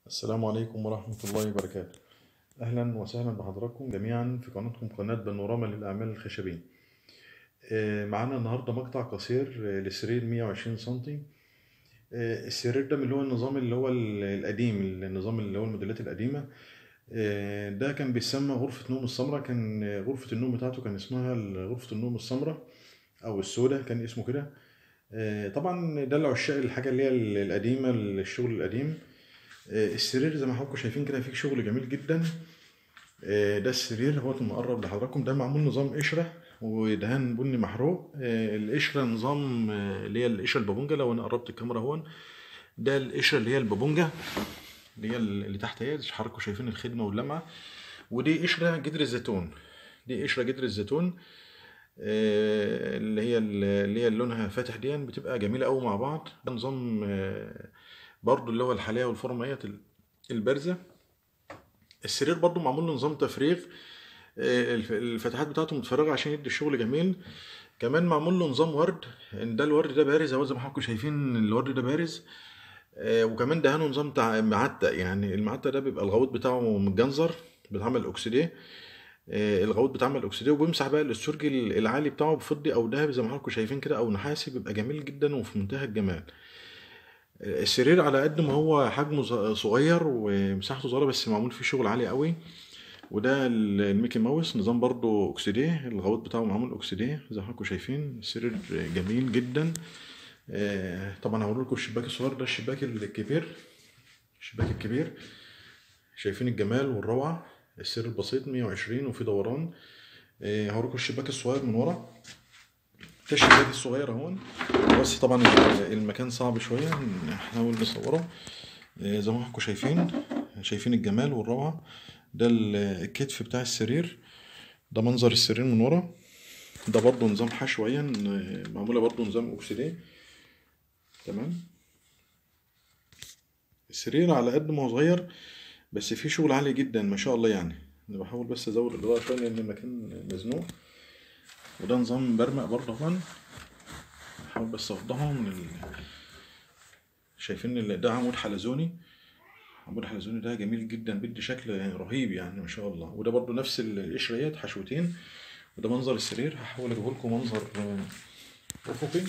السلام عليكم ورحمة الله وبركاته. أهلا وسهلا بحضراتكم جميعا في قناتكم قناة بانوراما للأعمال الخشبية. معانا النهاردة مقطع قصير لسرير 120 سنتي. السرير ده من اللي هو النظام اللي هو القديم، النظام اللي هو الموديلات القديمة. ده كان بيسمى غرفة نوم السمراء. كان غرفة النوم بتاعته كان اسمها غرفة النوم السمراء أو السوداء، كان اسمه كده. طبعا ده لعشاق الحاجة اللي هي القديمة، الشغل القديم. السرير زي ما حضراتكم شايفين كده فيه شغل جميل جدا. ده السرير هو مقرب لحضراتكم. ده معمول نظام قشرة ودهان بني محروق. القشرة نظام اللي هي القشرة البابونجا. لو انا قربت الكاميرا هون، ده القشرة اللي هي البابونجا اللي هي اللي تحت اهي، حضراتكم شايفين الخدمة واللمعة. ودي قشرة جدر الزيتون. دي قشرة جدر الزيتون اللي هي لونها فاتح، دي بتبقى جميلة قوي مع بعض. ده نظام برضو اللي هو الحلاوة والفرميات البارزة. السرير برضو معمول له نظام تفريغ. الفتحات بتاعته متفرغة عشان يدي الشغل جميل. كمان معمول له نظام ورد، ان ده الورد ده بارز اهو زي ما حضراتكم شايفين، الورد ده بارز. وكمان دهانه نظام معتق. يعني المعتق ده بيبقى الغويط بتاعه متجنزر، بيتعمل اوكسيديه. الغويط بيتعمل اوكسيديه، وبيمسح بقى السورج العالي بتاعه بفضي او ذهبي زي ما حضراتكم شايفين كده، او نحاسي. بيبقى جميل جدا وفي منتهى الجمال. السرير على قد ما هو حجمه صغير ومساحته صغيره، بس معمول فيه شغل عالي قوي. وده الميكي ماوس، نظام برضو اوكسيديه. الغويط بتاعه معمول اوكسيديه زي ما حضراتكم شايفين. السرير جميل جدا. طبعا هوري لكم الشباك الصغير ده، الشباك الكبير. الشباك الكبير شايفين الجمال والروعه. السرير بسيط 120 وفي دوران. هوري لكم الشباك الصغير من ورا. ده الشباك الصغير اهون، بس طبعا المكان صعب شويه، نحاول نصوره. زي ما حضراتكم شايفين الجمال والروعه. ده الكتف بتاع السرير. ده منظر السرير من ورا. ده برضو نظام حشويا، معمولة برضو نظام اوكسيديه. تمام. السرير على قد ما هو صغير بس فيه شغل عالي جدا ما شاء الله. يعني انا بحاول بس ازود الاضاءة شوية لان المكان مزنوق. وده نظام برمق برضه اهون. بحاول بس اوضحه شايفين ده عمود حلزوني. عمود حلزوني ده جميل جدا، بيدي شكل يعني رهيب يعني ما شاء الله. وده برضو نفس القشريات حشوتين. وده منظر السرير. هحاول اجيب لكم منظر افقي.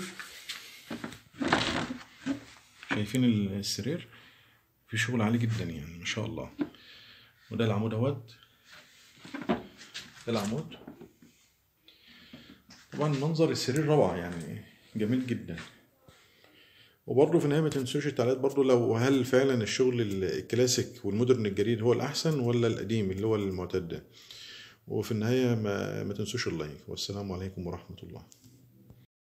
شايفين السرير في شغل عالي جدا يعني ما شاء الله. وده العمود اهوت. ده العمود. طبعا منظر السرير روعة يعني جميل جدا. وبرضه في النهاية ما تنسوش التعليقات برضه، لو هل فعلا الشغل الكلاسيك والمودرن الجديد هو الأحسن ولا القديم اللي هو المعتاد ده. وفي النهاية ما تنسوش اللايك. والسلام عليكم ورحمة الله.